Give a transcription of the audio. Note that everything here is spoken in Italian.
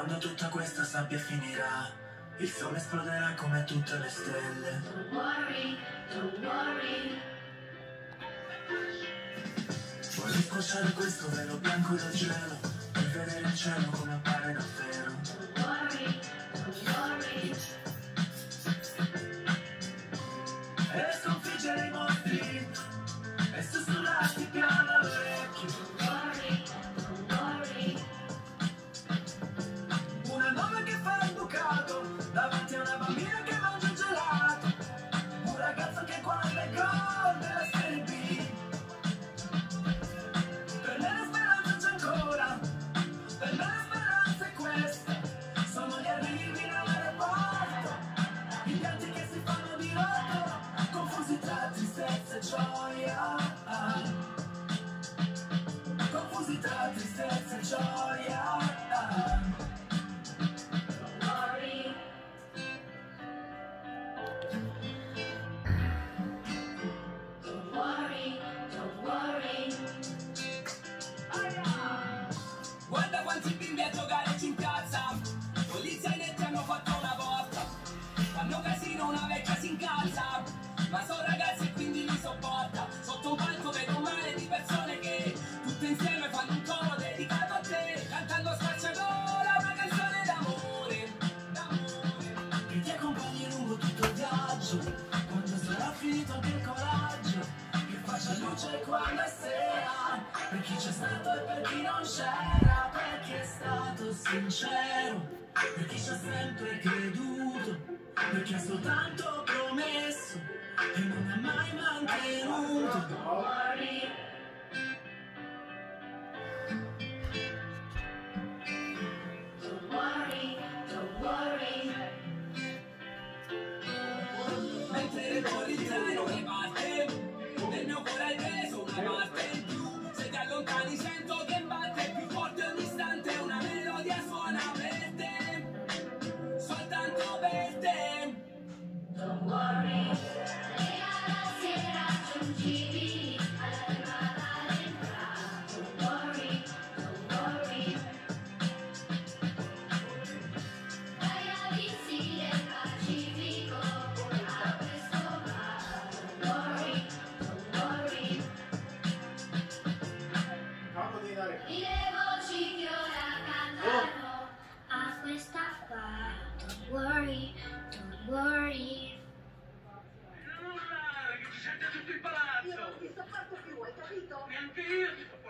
Quando tutta questa sabbia finirà, il sole esploderà come tutte le stelle. Don't worry, don't worry. Vorrei squarciare questo velo bianco del cielo e vedere il cielo come appare davvero. Don't worry, don't worry. E sconfiggere i mostri e sussurrarti piano all'orecchio. Don't worry, don't worry. Una nonna che fa il bucato davanti a una bambina che mangia il gelato. Un ragazzo che guarda il gol della Serie B. Per me la speranza c'è ancora, per me la speranza è questa. Sono gli arrivi nell'aeroporto, i pianti che si fanno di rotto, confusi tra tristezza e gioia. Confusi tra tristezza e gioia. Don't worry. Don't worry, don't worry. Guarda quanti bimbi a giocare in piazza, polizionetti hanno fatto una volta, fanno casino, una vecchia si incalza, ma sono ragazzi e quindi li sopporta. Sotto un palco vedo un mare di persone che tutte insieme fanno un coro dedicato a te, cantando spacciagola una canzone d'amore, d'amore. Che ti accompagni lungo tutto il viaggio, quando sarà finito anche il coraggio, che faccia luce quando è sera, per chi c'è stato e per chi non c'era, per chi è stato sincero, per chi ci ha sempre creduto, per chi ha soltanto promesso e non ha mai mantenuto. Don't worry. Don't worry, don't worry. Mentre fuori il treno che parte, nel mio cuore hai preso una parte in più. Se ti allontani sento che batte più forte ogni istante, una melodia suona per te, soltanto per te. Don't worry. E alla sera raggiungibili alla fermata d'entrata. Don't worry, don't worry. Dai avizi del Pacifico a questo bar. Don't worry, don't worry. Le voci che ora cantano a questa qua. Don't worry, don't worry. Che ci sente tutto il palazzo! Io non ti sopporto più, hai capito? Neanche io!